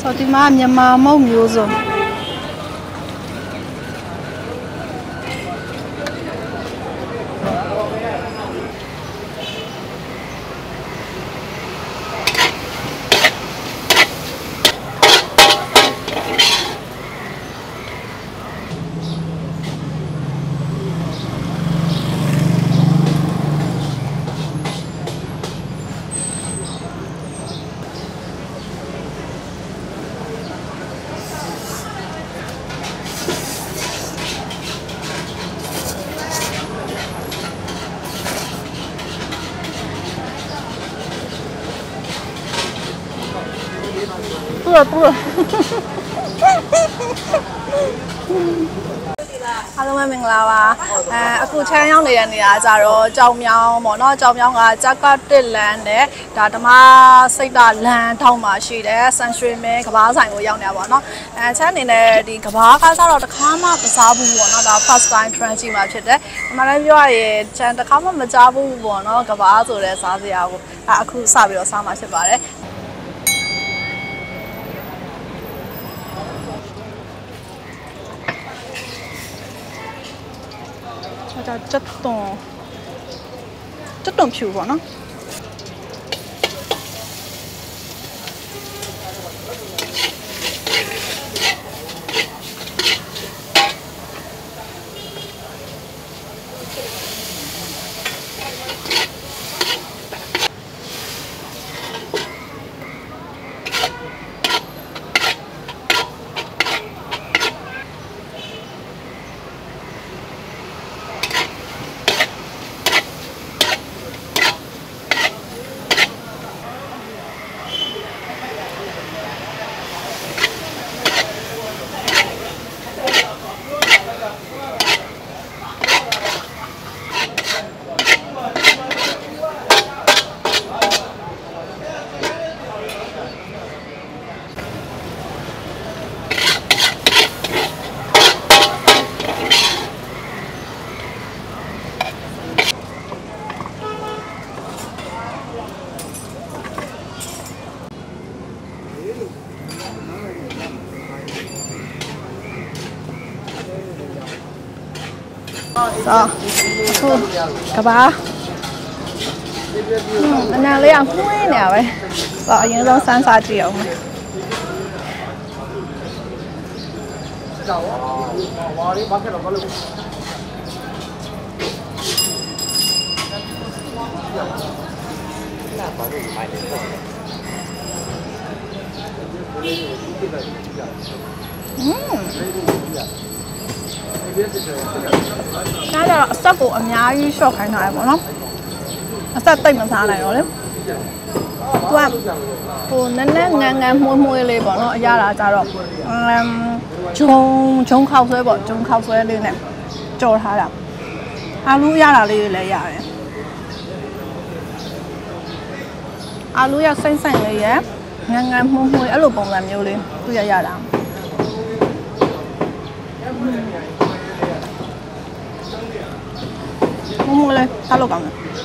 ဆိုဒီမှာမြန်မာမုတ်မျိုးစုံပူအားလုံးပဲမင်္ဂလာပါအခုချမ်းရောက်နေတဲ့နေရာကြတော့ကြောင်မြောင်းပေါ့နော်ကြောင်မြောင်းကဂျက်ကတစ်လန်နဲ့ဒါဓမ္မစိတ်တလန်ထောက်မှာရှိတယ်ဆန်ရွှေမဲကဘာဆိုင်ကိုရောက်နေတာပေါ့နော်ချမ်းအနေနဲ့ဒီကဘာကားစားတော့တစ်ခါမှမစားဘူးပေါ့နော်ဒါ first time try ကြည့်မှာဖြစ်တယ်ဒီမှာလည်းပြောရရင်ချမ်းတစ်ခါမှမကြားဘူးပေါ့နော်ကဘာဆိုတဲ့စားစရာကိုအခုစပြီးတော့စားမှာဖြစ်ပါတယ်ဒါchất tuần phiêu của nó đó cả ba anh nào lấy ăn muối nè vậy gọi những rau san sa triệu mà cái đó sắc của âm nhá như shop khai này bọn nó sắc tinh mà sao này rồi đấy qua cô nên ngang môi lên bọn nó ra là sao rồi chung khâu xuôi bọn chung khâu xuôi lên này cho它了alu ra là đi lấy ra này alu ra xanh xanh này á ngang môi alu bông làm nhiều lên tôi ra làm mua lên tao lo cầm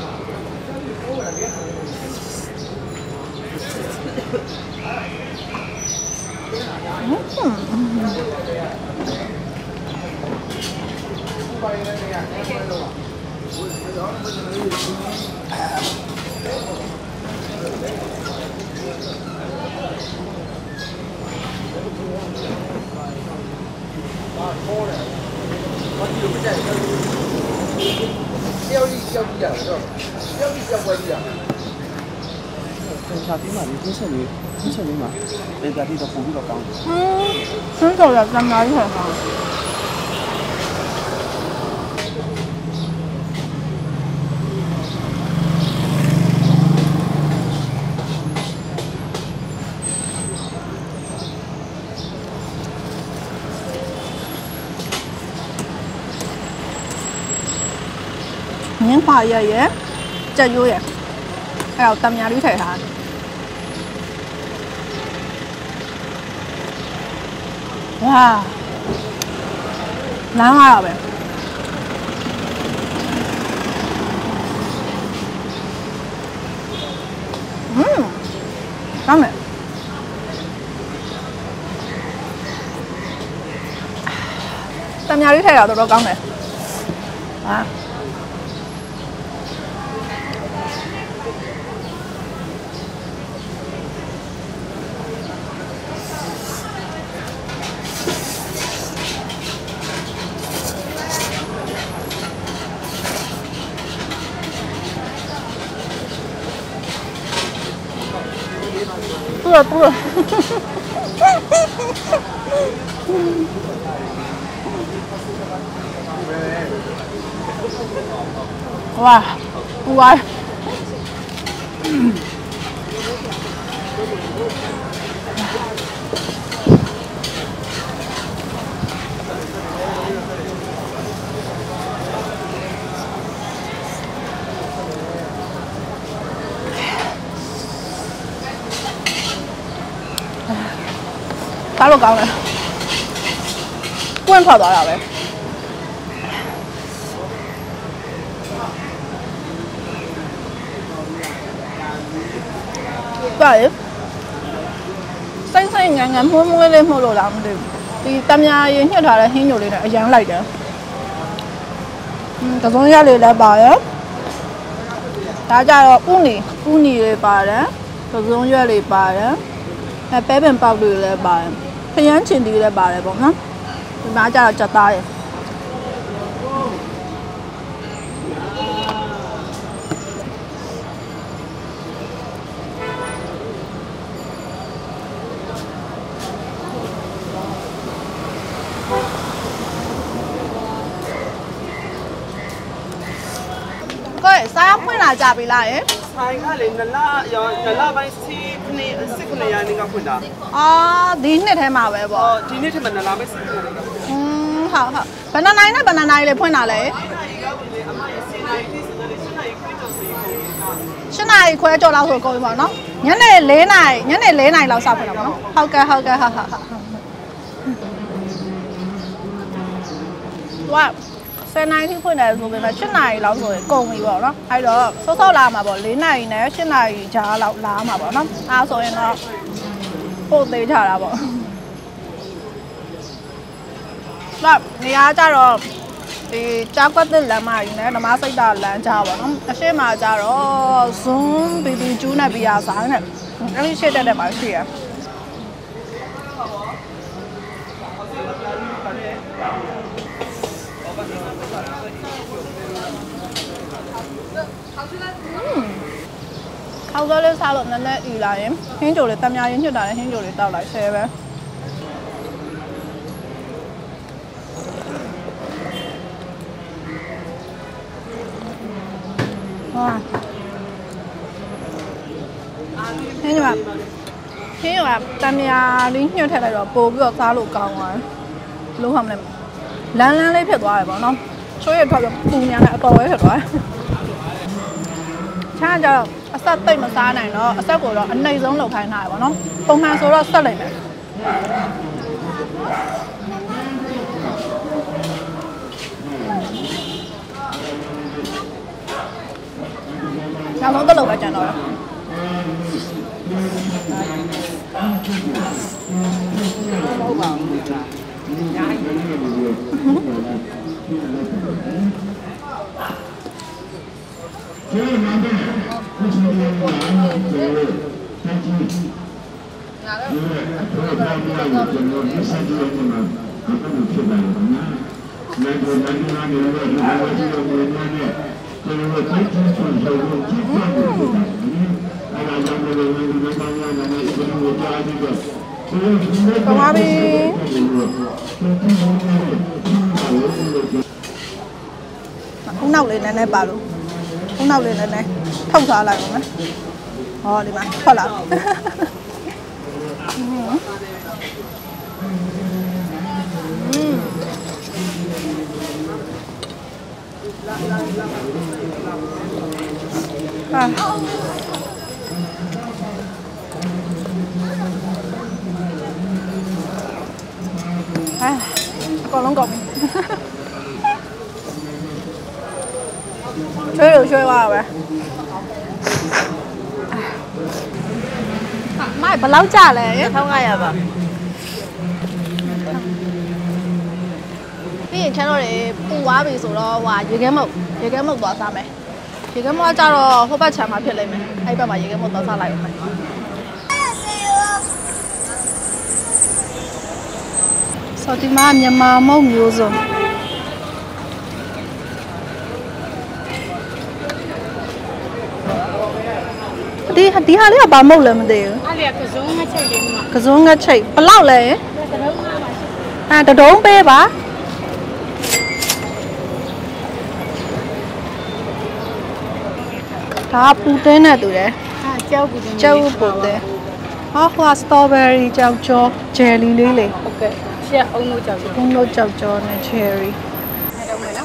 夏天嘛，你天色你嘛，你家啲就鋪呢個價。呢度又咁矮係嘛？những khoai gì vậy chơi vui vậy đầu tâm nhà đứa thể hả wow lá hoa rồi vậy ngon này တမယာလေးထည့်တာတော်တော်ကောင်းတယ်ဟာပူဝါပူဝါစားလို့ကောင်းတယ်ပွင့်ထွက်သွားတာပဲပါလေဆိုင်ငန်းမွှန်းလေးမှုလို့လားမသိဘူးဒီတမယာရင်ညှက်ထားတဲ့ဟင်းညိုလေးနဲ့အရန်လိုက်တယ်တစုံရလေးလည်းပါရဲ့ဒါကြတော့ဥနီလေးပါတယ်တစုံရွက်လေးပါတယ်ပဲပင်ပေါက်တွေလည်းပါတယ်ခရမ်းချင်တီလည်းပါတယ်ပေါ့နော်ဒီမှာကျတော့ကြက်သားရယ်ကိုယ်စားဖွင့်လာကြပြီလားယင်ဆိုင်ကလေနလပိုင်းစီး9ရာနေကဖွင့်တာဒီနှစ်ထဲမှာပဲပေါ့ဒီနှစ်ထဲမှာနလပိုင်းစီး9ရာနေကဟုတ်ဘယ်နှစ်နိုင်နဲ့ဘယ်နှစ်နိုင်လေးဖွင့်တာလဲ8နိုင်ခွဲကြော်လောက်ဆိုကုန်ပြီပေါ့နော်ညနေ4နိုင်လောက်စဖွင့်တာပေါ့နော်ဟုတ်ကဲ့ဟုတ်10နိုင်ထိဖွင့်တယ်ဆိုပေမဲ့8နိုင်လောက်ဆိုရင်ကုန်ပြီပေါ့နော်အဲ့တော့စောလာမှာပေါ့4နိုင်နဲ့8နိုင်ကြားလောက်လာမှာပေါ့နော်အားဆိုရင်တော့ပို့သေးထားတာပေါ့နေရာကြတော့ဒီကြောက်ကွက်သစ်လမ်းမကြီးနဲ့ဓမ္မစိတ်တာလမ်းကြားပေါ့နော်အရှိမကြတော့ zoom ဘီဘီကျူးနဲ့ဘီယာဆိုင်နဲ့အဲ့ဒီရှစ်တက်မှာရှိရအောက်တော့လေးစားလို့နည်းနည်းဤလာရင်ဟင်းကြိုလေးတမယာရင်ညှစ်တာနဲ့ဟင်းကြိုလေးတောက်လိုက်ဆဲပဲဟာဟင်းကတမယာလေးညှစ်ထည့်လိုက်တော့ပို့ပြီးတော့စားလို့ကောင်းသွားတယ်လုံးဝမလဲလန်းလေးဖြစ်သွားတယ်ပေါ့နော်ချိုးရထွက်ပြီးပူညာနဲ့အတော်ပဲဖြစ်သွားတယ်ချားကြတော့အဆက်သိမ့်မစားနိုင်တော့အဆက်ကိုတော့အနှိမ့်ဆုံးလုပ်ခိုင်းထားရပါတော့ပုံမှန်ဆိုတော့ဆက်လိုက်မယ်နောက်ဆုံးတစ်လုံးပဲကျန်တော့ဟုတ်ပါဘူးကြာညာKabar Không nào lên này bà luôn Không nào lên này Thông xóa lại không đấy đi mà Thôi lắm còn lông cọc chơi được chơi qua rồi mai bà lau trà này không ai à bà ပြီးရင်ချမ်းတော့တွေပူသွားပြီဆိုတော့ဟိုရေခဲမုတ်သွားစားမယ်ရေခဲမုတ်ကကြတော့ဟိုဘက်ခြမ်းမှာဖြစ်လိမ့်မယ်အဲ့ဘက်မှာရေခဲမုတ်သွားစားလိုက်အောင်မယ်ဆိုဒီမှာမြန်မာမုတ်မျိုးစုံဒီဟာလေးကဘာမုတ်လဲမသိဘူးအဲ့လေကစုံငှက်ချိတ်လေးမှာကစုံငှက်ချိတ်ဘယ်လောက်လဲတတုံးပေးပါဒါပူတင်းနဲ့တူတယ်ကြောက်ပူတင်းဟောဟိုစတော်ဘယ်ရီကြောက်ကြောဂျယ်လီလေးလေဟုတ်ကဲ့ရှက်အုံလို့ကြောက်ကြောနဲ့ချယ်ရီအဲ့တော့မယ်နော်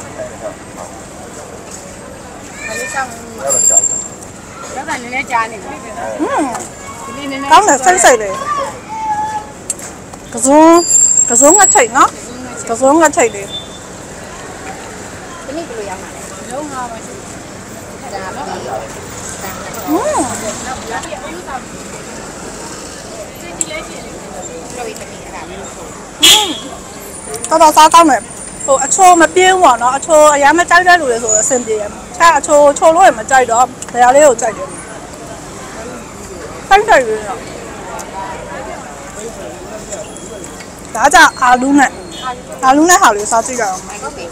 ဒါလေးဆောင်ရတာနည်းနည်းကြားနေပြီဒီနည်းနည်းကောင်းတယ်စိတ်လေးကစုံငါချိတ်နော်ကစုံငါချိတ်လေးဒီနေ့ဘယ်လိုရမှာလဲလုံးငါပါရှိဒါတော့တော်စားကောင်းတယ်ဟိုအချိုးမပြင်းဘူးเนาะအချိုးအရမ်းမကြိုက်တဲ့လူတွေဆိုတော့အဆင်ပြေတယ်အချိုးချိုလို့ရမကြိုက်တော့ဒရာလေးကိုကြိုက်တယ်ဆိုင်တယ်ရတော့ဒါကြအာလူးနဲ့ဟာလေးစားကြည့်ကြအောင်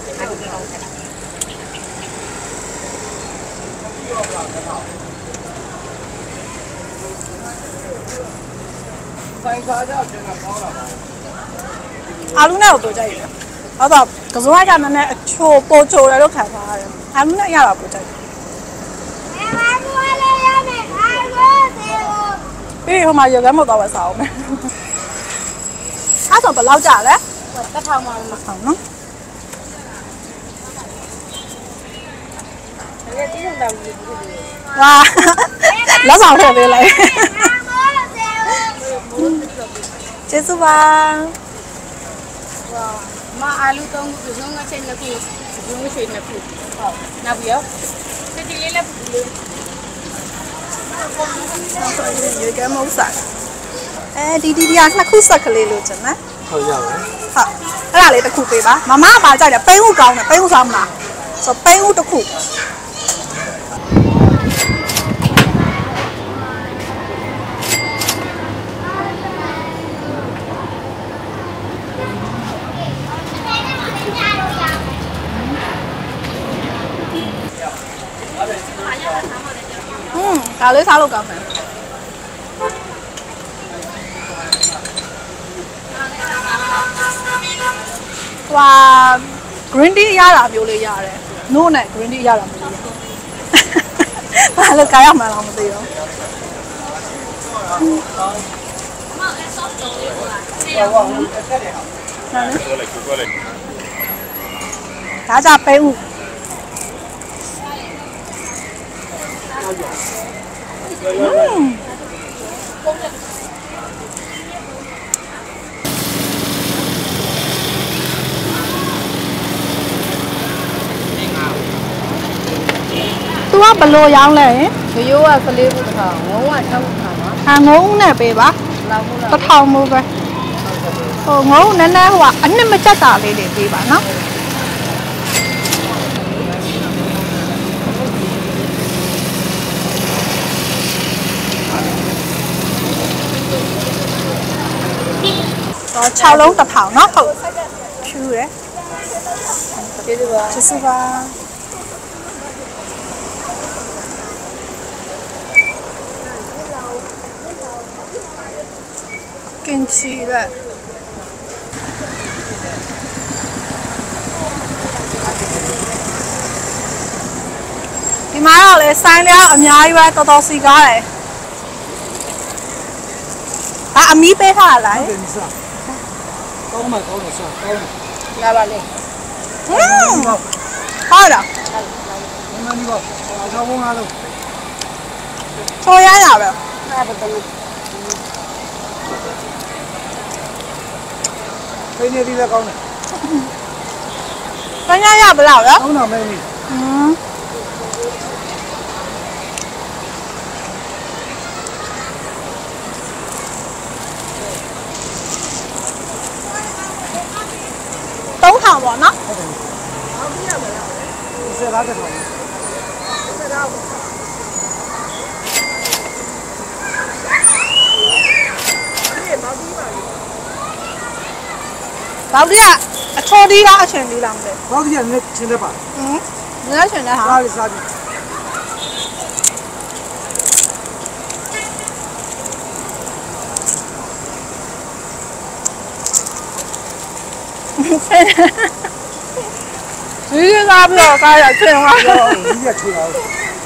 အာလူးနဲ့ကိုကြိုက်တယ်ဟုတ်တော့ကစုံကနည်းနည်းအချိုးပိုချိုတယ်လို့ခံစားရတယ်အာလူးနဲ့ရတာပိုကြိုက်တယ်ပြီးဟိုမှာရေခဲမုတ်တော့ပဲစားအောင်မယ်အဲ့ဆိုဘယ်လောက်ကြာလဲတစ်ထောင်မှမဆောင်နော်哇，老早特别累。结束吧。哇，妈阿鲁东不用我钱那个，不用钱那个，好，那不要。这里来不了。有个毛伞。ဒီနှစ်ခုဆက်ကလေးလို့ကျန်နော်ဟုတ်ရပါဘူးဟုတ်အဲ့ဒါလေးတစ်ခုပေးပါမမကပါကြိုက်တယ်ပိန်းဥကောင်းတယ်ပိန်းဥစားမလားဆိုပိန်းဥတစ်ခုဒါလေးစားလို့ကောင်းတယ်ဟွာ green tea ရတာမျိုးလေးရတယ် no နဲ့ green tea ရတာမျိုးလေးဘာလို့ကြရမှန်းတော့မသိတော့ဒါကြပဲဦးသူကဘလို့ရောင်းလဲရိုးကကလေးဘူးတစ်ထောင်ငုံက6ထောင်ပါငုံနဲ့ပေးပါတစ်ထောင်မို့ပဲဟိုငုံနည်းနည်းဟိုကအနှစ်မကျက်တာလေးတွေပေးပါနော်6လုံးတစ်ထောင်နော်ဟုတ်ဖြူရယ်ကျေးဇူးပါကင်ချီလက်ဒီမှာတော့လေဆိုင်လျားအများကြီးပဲတော်တော်စီကားတယ်အမီးပေးထားလားကောင်းတယ်စားကောင်းတယ်ရပါလေဟုတ်လားမင်းမဒီပါဆောင်းငါလို့ချော်ရရပဲအဲ့ဒါတော့ဖိနေဒီလည်းကောင်းတယ်ခဏရပါလားကောင်းတာမင်းကြီး3000 ထောင်ပေါ့နော်ဘောက်ဒီကအချော်ဒီလားအချင်ဒီလားမသိဘောက်ဒီကလည်းချင်းတဲ့ပါလည်းချင်းတဲ့ဟာစားပြီစားပြီဒီကစားပြီးတော့စားရချင်သွားတော့ဒီကချူတာ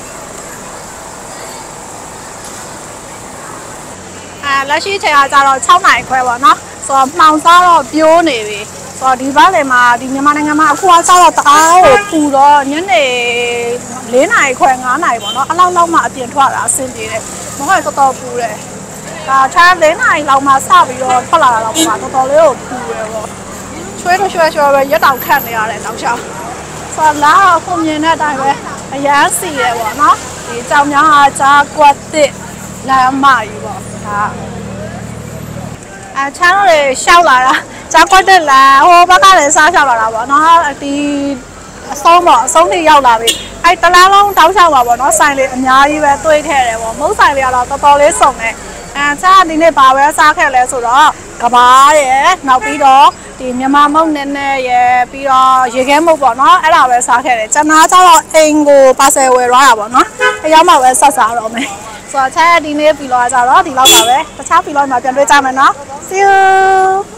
လက်ရှိချိန်ကကြတော့6နာရီခွဲပေါ့နော်ဆိုတော့မှောင်စားတော့ပြိုးနေပြီဆိုတော့ဒီဘက်လေမှာဒီမြန်မာနိုင်ငံမှာအခုကစားတော့တအားကိုပူတော့ညနေ4နာရီခွဲ5နာရီပေါ့နော်အလောက်မှအပြင်ထွက်တာအဆင်ပြေတယ်မဟုတ်တော်တော်ပူတယ်ဒါချမ်း4နာရီလောက်မှစပြီးတော့ထွက်လာတာတော့မှတော်တော်လေးကိုပူတယ်ပေါ့ချွေးပဲရက်တောင်ခတ်နေရတယ်တောက်ချောင်းဆိုတော့လာခုမြင်တဲ့အတိုင်းပဲအရန်စီရပေါ့နော်ဒီကြောင်များဟာကြားကွက်တစ်လမ်းမကြီးပေါ့ဒါချမ်းတို့တွေရှောက်လာတာကြားကွက်တစ်လမ်းဟိုဘက်ကလည်းစားရှောက်လာတာပေါ့နော်ဒီအဆုံးထိရောက်လာပြီအဲ့တလားလုံးတောက်ချောက်ပါပေါ့နော်ဆိုင်လေးအများကြီးပဲတွေးထည့်တယ်ပေါ့မုတ်ဆိုင်လေးကတော့တော်တော်လေးစုံတယ်ချမ်းဒီနေ့ဘာပဲစားခဲ့လဲဆိုတော့ကဘာရယ်နောက်ပြီးတော့ဒီမြန်မာမုတ်နဲ့ရယ်ပြီးတော့ရေခဲမုတ်ပေါ့နော်အဲ့ဒါပဲစားခဲ့တယ်ကျန်တာကျတော့အိမ်ကိုပါဆယ်ဝယ်သွားတာပေါ့နော်အရောက်မှပဲဆက်စားတော့မယ်ဆိုတော့ချမ်းဒီနေ့ဗီလောကကြတော့ဒီလောက်ပါပဲတခြားဗီလောမှာပြန်တွေ့ကြမယ်နော် See you